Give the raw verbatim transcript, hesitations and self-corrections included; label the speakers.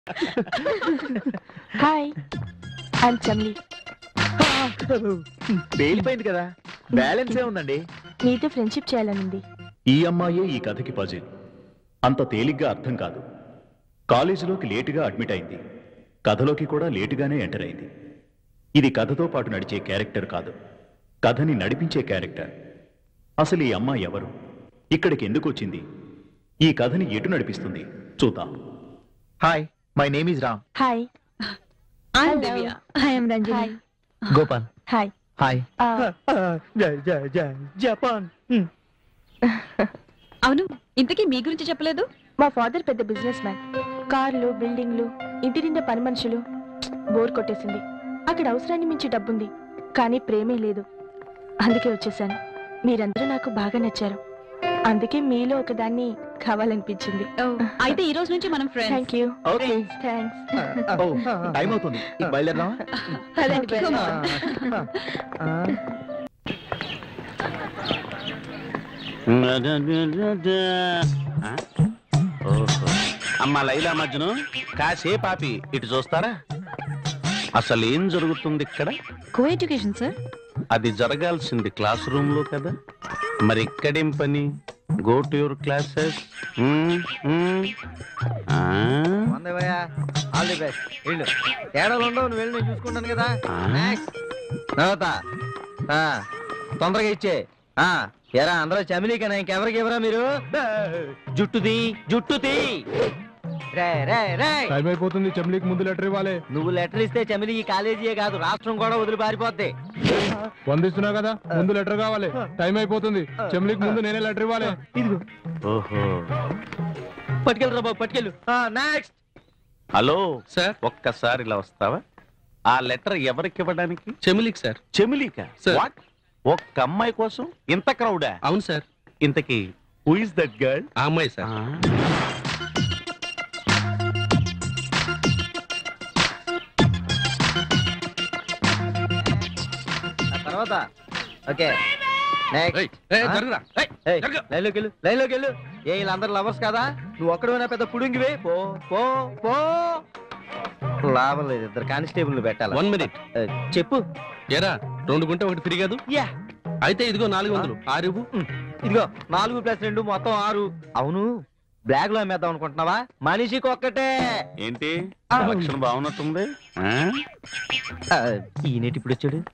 Speaker 1: Hi I'm చమ్లీ.
Speaker 2: పేలిపోయింది కదా, balance ఏ ఉందండి.
Speaker 1: మీతో ఫ్రెండ్షిప్ చేయాలనుంది.
Speaker 3: ఈ అమ్మాయే ఈ కథకి పజిల్. అంత తేలిగ్గా అర్థం కాదు. కాలేజీలోకి లేటుగా అడ్మిట్ అయింది, కథలోకి కూడా లేటుగానే ఎంటర్ అయింది. ఇది కథతో పాటు నడిచే క్యారెక్టర్ కాదు, కథని నడిపించే క్యారెక్టర్. అసలు ఈ అమ్మాయి ఎవరు, ఇక్కడికి ఎందుకు వచ్చింది, ఈ కథని ఎటు నడిపిస్తుంది చూద్దాం.
Speaker 2: Hi, my name is Ram.
Speaker 1: Hi
Speaker 4: I'm Divya. I am Ranjini.
Speaker 1: Hi
Speaker 2: Gopal.
Speaker 1: Hi.
Speaker 2: Hi. Japan.
Speaker 4: అవును, ఇంతకీ మీ గురించి చెప్పలేదు.
Speaker 1: మా ఫాదర్ పెద్ద బిజినెస్ మ్యాన్. కార్లు, బిల్డింగ్లు, ఇంటి నిండా పని మనుషులు. బోర్ కొట్టేసింది. అక్కడ అవసరాన్ని మించి డబ్బుంది, కానీ ప్రేమే లేదు. అందుకే వచ్చేసాను. మీరందరూ నాకు బాగా నచ్చారు, అందుకే మీలో ఒకదాన్ని కావాలనిపించింది.
Speaker 4: అయితే ఈ రోజు నుంచి మనం friends.
Speaker 1: Thank you.
Speaker 2: Okay.
Speaker 1: Thanks.
Speaker 2: Time అవుతుంది, ఇక బయలుదేరదామా?
Speaker 4: Come on.
Speaker 5: అమ్మ లైలా మజ్ను, కాసేపు ఆపి ఇటు చూస్తారా? అసలు ఏం జరుగుతుంది ఇక్కడ?
Speaker 4: Coeducation sir.
Speaker 5: అది జరగాల్సింది క్లాస్ రూమ్ లో కదా, మరి ఇక్కడేం పని? Go to your classes.
Speaker 2: All the best. వెళ్ళు, తేడాలు ఉండవు, నువ్వు వెళ్ళి నేను చూసుకుంటాను కదా. తొందరగా ఇచ్చే. ఎరా అందరూ చమిలీకనా, ఇంకెవరికి ఎవరా మీరు? జుట్టుది జుట్టుది.
Speaker 6: టైం అయిపోతుంది, చమ్లీకి ముందు లెటర్ ఇవ్వాలి.
Speaker 2: నువ్వు లెటర్ ఇస్తే చమిలీ ఈ కాలేజీయే కాదు, రాష్ట్రం కూడా వదిలి పారిపోద్ది.
Speaker 6: వందిస్తున్నా కదా, ముందు లెటర్ కావాలి. టైం అయిపోతుంది, చమ్లీకి ముందు నేనే లెటర్ ఇవ్వాలి.
Speaker 2: ఇదిగో
Speaker 5: ఓహో,
Speaker 2: పట్టుకెళ్ళరా బాబు, పట్టుకెళ్ళు. నెక్స్ట్.
Speaker 5: హలో సార్, ఒక్కసారి ఇలా వస్తావా? ఆ లెటర్ ఎవరికి ఇవ్వడానికి?
Speaker 7: చెమిలిక్ సార్.
Speaker 5: చెమిలికా?
Speaker 7: సార్.
Speaker 5: వాట్? ఒక్క అమ్మాయి కోసం ఇంత క్రౌడా?
Speaker 7: అవును సార్.
Speaker 5: ఇంతకి హూ ఇస్ దట్ గర్ల్?
Speaker 7: ఆ అమ్మాయి సార్.
Speaker 2: తర్వాత ఓకే. లైన్లోకి వెళ్ళు, లైన్లోకి వెళ్ళు. ఏ వీళ్ళందరూ లవర్స్ కదా, నువ్వు ఒక్కడైనా పెద్ద పుడుంగివే. పో పో పో. లాభం లేదు, ఇద్దరు కానిస్టేబుల్ పెట్టాలి.
Speaker 7: One minute.
Speaker 2: చెప్పు.
Speaker 7: ఎరా, రెండు గుంటే ఒకటి ఫ్రీ కాదు?
Speaker 2: యా.
Speaker 7: అయితే ఇదిగో నాలుగు వందలు ఆరు.
Speaker 2: ఇదిగో నాలుగు ప్లస్ రెండు మొత్తం ఆరు. అవును, బ్లాక్ లో అమ్మేద్దాం అనుకుంటున్నావా? మనిషికి ఒక్కటే.
Speaker 5: ఏంటి లక్షణం బాగున్నట్టుంది?
Speaker 2: ఈయనేటి ఇప్పుడు వచ్చాడు?